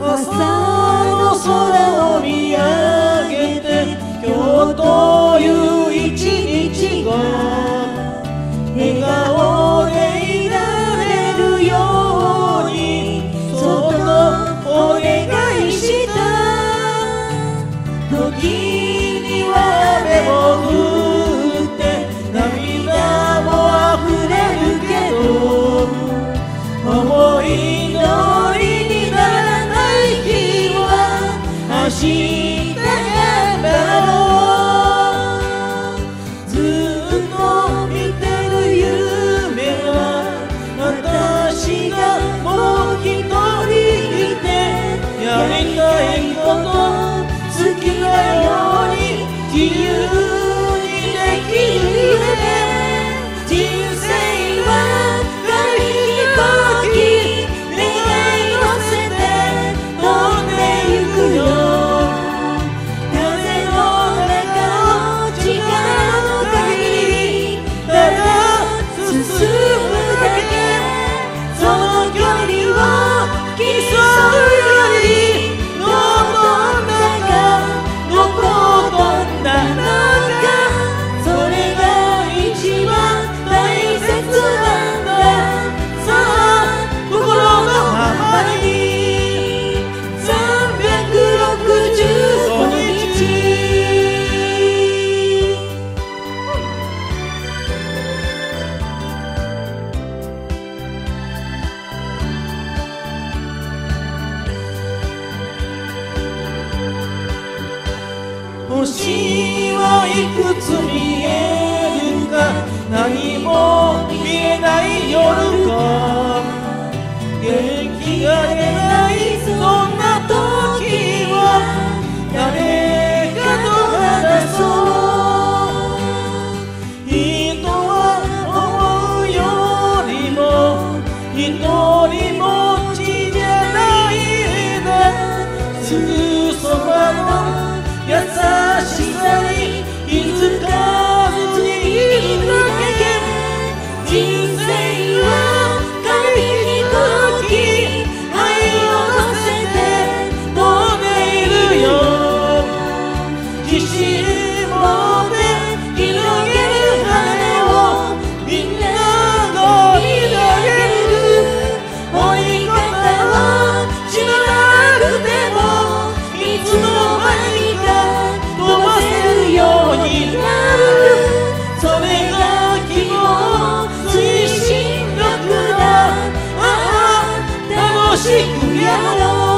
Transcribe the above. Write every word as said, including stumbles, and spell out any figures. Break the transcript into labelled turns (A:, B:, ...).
A: 朝の空を見上げて今日という一日が笑顔でいられるようにそっとお願いした。時には雨も降って涙も溢れるけど思い通りにならない日は明日だろう。ずっと見てる夢は私がもう一人いてやりたいこと好きなように自由にできる夢。人生は紙飛行機願い乗せて飛んでゆくよ。風の中を力の限りただ進むだけ。その距離を競うよりどんなどこを飛んだのかそれが一番大切なんだ。さあ心のままにさんびゃくろくじゅうごにち。星はいくつ見えるか何も見えない夜か元気が出ないそんな時は誰かと話そう。人は思うよりも一人ぼっちじゃないんだ。すぐそばの優しさに気づかずにいるだけ。人生は紙飛行機愛を乗せて飛んでいるよ。自信持って広げる羽をみんなが見上げる。追い方は知らなくてもいつの間にか飛ばせるようになる。それが希望推進力だ。ああ楽しくやろう。